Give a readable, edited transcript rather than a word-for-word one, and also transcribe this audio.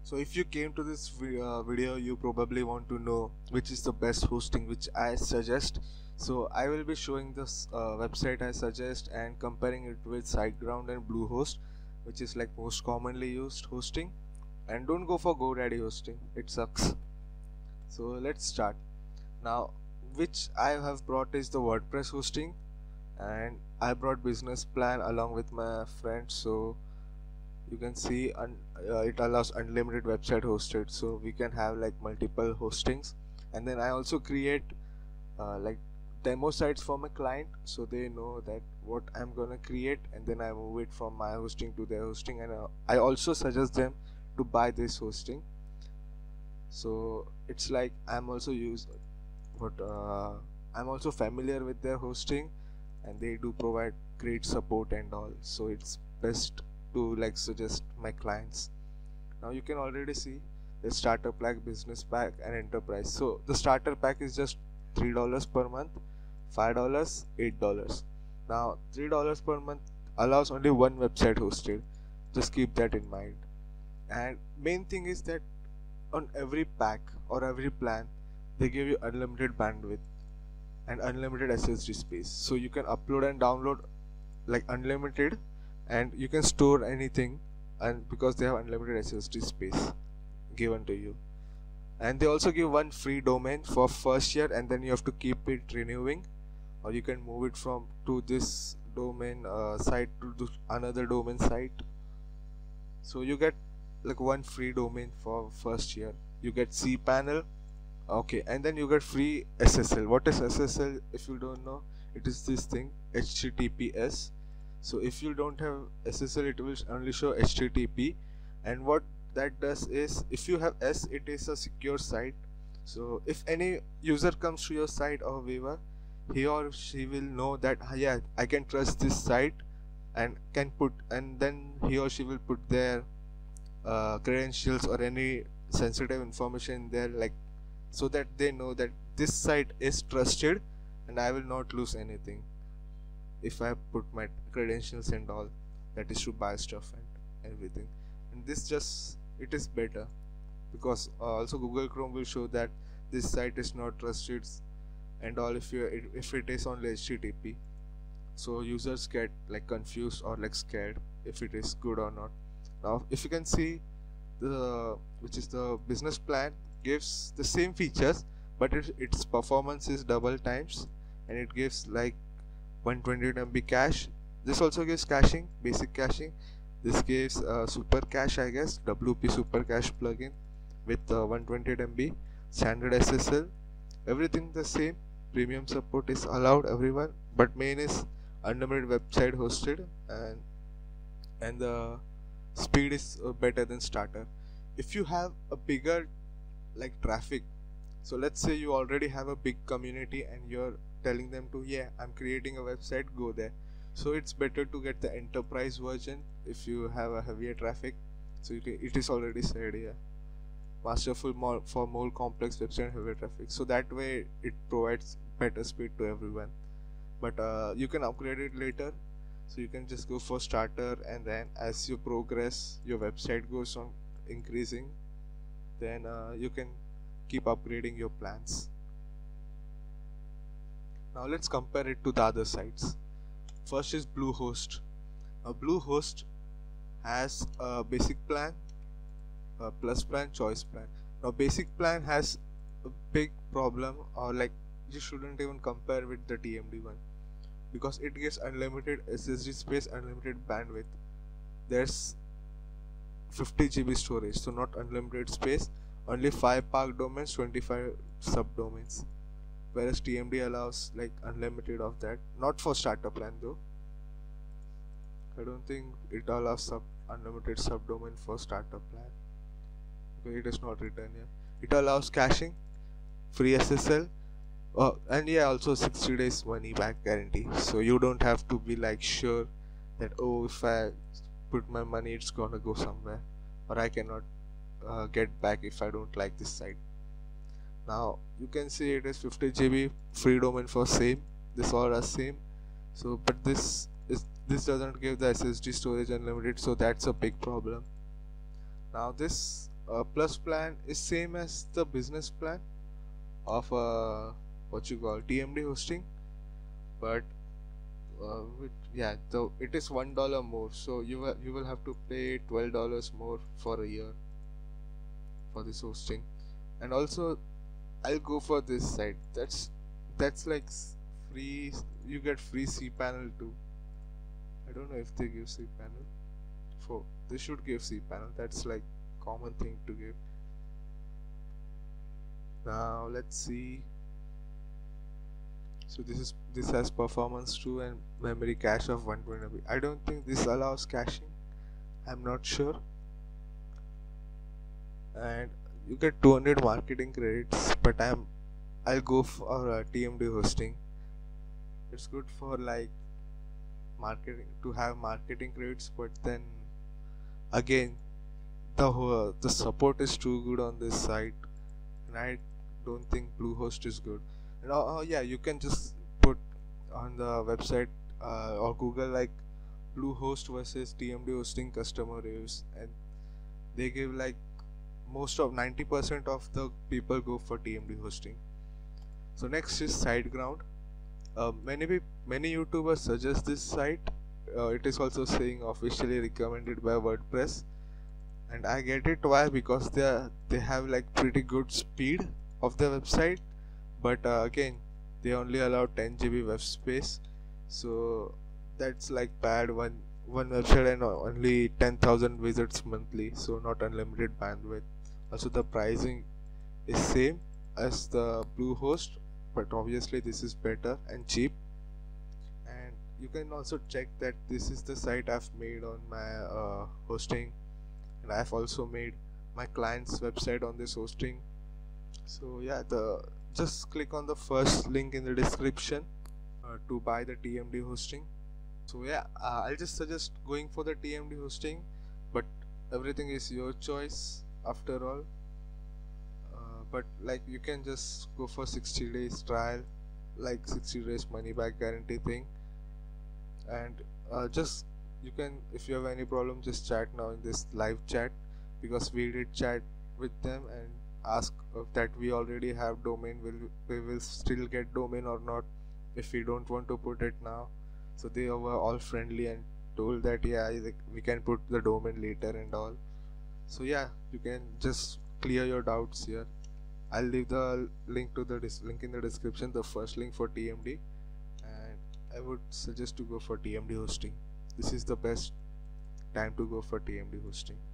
So if you came to this video, you probably want to know which is the best hosting which I suggest. So I will be showing this website I suggest and comparing it with Siteground and Bluehost, which is like most commonly used hosting. And don't go for GoDaddy hosting, it sucks. So let's start. Now which I have brought is the WordPress hosting, and I brought business plan along with my friend. So you can see it allows unlimited website hosted, so we can have like multiple hostings. And then I also create like demo sites for my client, so they know that what I'm gonna create, and then I move it from my hosting to their hosting. And I also suggest them to buy this hosting. So it's like I'm also familiar with their hosting, and they do provide great support and all, so it's best to like suggest my clients. Now you can already see the starter pack, business pack and enterprise. So the starter pack is just $3 per month, $5, $8. Now $3 per month allows only one website hosted, just keep that in mind. And main thing is that on every pack or every plan they give you unlimited bandwidth and unlimited SSD space, so you can upload and download like unlimited, and you can store anything, and because they have unlimited SSD space given to you. And they also give one free domain for first year, and then you have to keep it renewing, or you can move it from to this domain site to another domain site. So you get like one free domain for first year. You get cPanel. Okay, and then you get free SSL. What is SSL? If you don't know, it is this thing, HTTPS. So if you don't have SSL, it will only show HTTP. And what that does is, if you have S, it is a secure site. So if any user comes to your site or viewer, he or she will know that yeah, I can trust this site, and then he or she will put their credentials or any sensitive information there, like, so that they know that this site is trusted and I will not lose anything if I put my credentials and all, that is to buy stuff and everything. And this just, it is better because also Google Chrome will show that this site is not trusted and all if it is only HTTP. So users get like confused or like scared if it is good or not. Now if you can see, which is the business plan, gives the same features, but its performance is double times, and it gives like 128 MB cache. This also gives caching, basic caching. This gives super cache, I guess, WP super cache plugin with 128 MB, standard SSL, everything the same. Premium support is allowed everyone, but main is unlimited website hosted, and the speed is better than starter. If you have a bigger like traffic, so let's say you already have a big community and you're telling them to, yeah, I'm creating a website, go there. So it's better to get the enterprise version if you have a heavier traffic. So it is already said here, masterful for more complex website and heavier traffic, so that way it provides better speed to everyone. But you can upgrade it later, so you can just go for starter, and then as you progress, your website goes on increasing, then you can keep upgrading your plans. Now let's compare it to the other sites. First is Bluehost. Bluehost has a basic plan, a plus plan, choice plan. Now basic plan has a big problem, or like you shouldn't even compare with the TMD one, because it gives unlimited SSD space, unlimited bandwidth. There's 50 GB storage, so not unlimited space, only 5 park domains, 25 subdomains, whereas TMD allows like unlimited of that. Not for starter plan though. I don't think it allows unlimited subdomain for starter plan, because it is not written here. It allows caching, free SSL, and yeah, also 60 days money back guarantee, so you don't have to be like sure that, oh, if I put my money it's gonna go somewhere, or I cannot get back if I don't like this site. Now you can see it is 50 GB free domain for same, this all are same. So but this doesn't give the SSD storage unlimited, so that's a big problem. Now this plus plan is same as the business plan of what you call TMD hosting, but yeah, though it is $1 more, so you will have to pay $12 more for a year for this hosting. And also I'll go for this site. That's like free. You get free cPanel too. I don't know if they give cPanel. For they should give cPanel. That's like common thing to give. Now let's see. So this has performance too and memory cache of 120 MB. I don't think this allows caching. I'm not sure. And you get 200 marketing credits, but I'll go for TMD hosting. It's good for like marketing to have marketing credits, but then again the support is too good on this site, and I don't think Bluehost is good. And yeah, you can just put on the website or Google like Bluehost versus TMD hosting customer reviews, and they give like most of 90% of the people go for TMD hosting. So next is Siteground. Many YouTubers suggest this site. It is also saying officially recommended by WordPress, and I get it. Why? Because they have like pretty good speed of the website, but again they only allow 10 GB web space, so that's like bad. One website and only 10,000 visits monthly, so not unlimited bandwidth. Also the pricing is same as the Bluehost, but obviously this is better and cheap. And you can also check that this is the site I've made on my hosting, and I've also made my client's website on this hosting. So yeah, just click on the first link in the description to buy the TMD hosting. So yeah, I'll just suggest going for the TMD hosting, but everything is your choice after all. But like you can just go for 60 days trial, like 60 days money back guarantee thing. And just you can, if you have any problem, just chat now in this live chat, because we did chat with them and ask that we already have domain, we will still get domain or not if we don't want to put it now. So they were all friendly and told that yeah, we can put the domain later and all. So yeah, you can just clear your doubts here. I'll leave the link to the link in the description, the first link for TMD, and I would suggest to go for TMD hosting. This is the best time to go for TMD hosting.